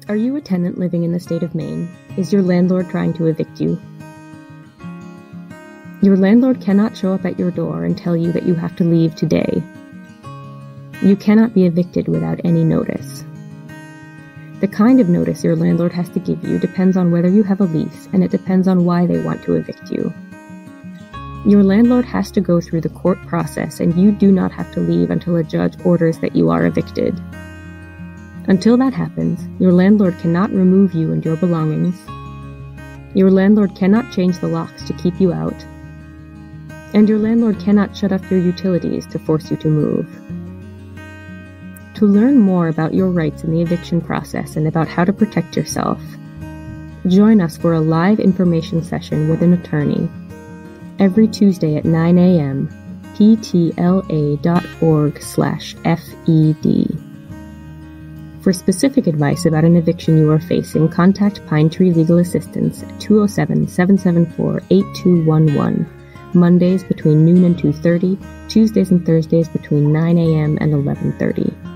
Are you a tenant living in the state of Maine? Is your landlord trying to evict you? Your landlord cannot show up at your door and tell you that you have to leave today. You cannot be evicted without any notice. The kind of notice your landlord has to give you depends on whether you have a lease, and it depends on why they want to evict you. Your landlord has to go through the court process, and you do not have to leave until a judge orders that you are evicted. Until that happens, your landlord cannot remove you and your belongings. Your landlord cannot change the locks to keep you out. And your landlord cannot shut off your utilities to force you to move. To learn more about your rights in the eviction process and about how to protect yourself, join us for a live information session with an attorney every Tuesday at 9 a.m. ptla.org/FED. For specific advice about an eviction you are facing, contact Pine Tree Legal Assistance at 207-774-8211, Mondays between noon and 2:30, Tuesdays and Thursdays between 9 a.m. and 11:30.